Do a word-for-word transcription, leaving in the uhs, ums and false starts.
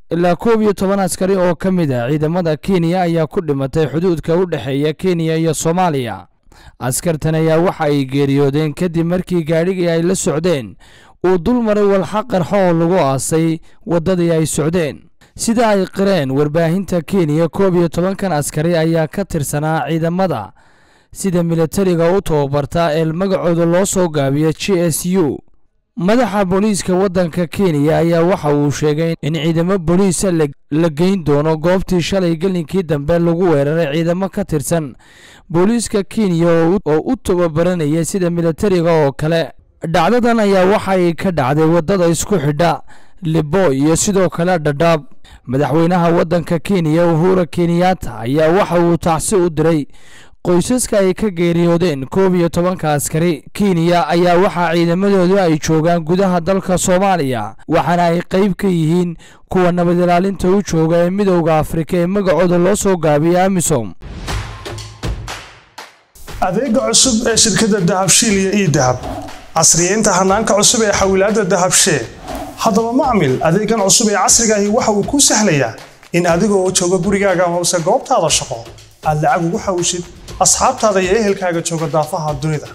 ilaa koob iyo toban askari oo ka mid ah ciidamada Kenya ayaa ku dhimatay xuduudka u dhaxeeya Kenya iyo Soomaaliya. askartan ayaa waxa ay geeriyoodeen kadib markii gaadhigii ay la socdeen uu dul maray walxa qarxo oo lagu aasay wadadii ay socdeen. sida ay qireen warbaahinta Kenya, koob iyo toban kan askari ayaa ka tirsanaa ciidamada sida militariga u tababarta ee magacooda loo soo gaabiyo G S U. madaxa booliiska waddanka Kenya ayaa waxa uu sheegay in ciidamo booliis la geyn doono goobtii shalay galinkii dambe lagu weeraray ciidamo ka tirsan booliiska Kenya oo u tababaranaya sida militariga oo kale. dhacdadan ayaa waxa ay ka dhacday wadada isku xidha Libo iyo sidoo kale Dadaab. madaxweynaha waddanka Kenya Uhuru Kenyatta ayaa waxa uu tacsi u diray qoysaska ay ka geeriyoodeen koob iyo toban ka askari. Kenya ayaa waxa ciidamadoodu ay joogaan gudaha dalka Soomaaliya, waxaana ay qayb ka yihiin kuwa nabad ilaalinta u jooga ee Midowga Afrika ee magacooda loo soo gaabiyay AMISOM. adeega cusub ee shirkadda Dahabshiil iyo E-Dahab, casriyeynta hanaanka cusub ee xawilaadda Dahabshiil. haddaba macmil, adeegan cusub ee casriga ahi waxa uu ku sahlayaa in adigoo jooga gurigaaga hoose goobtaada shaqo aad lacag ugu xawishid asxaabtaada iyo ehelkaaga jooga daafaha dunida.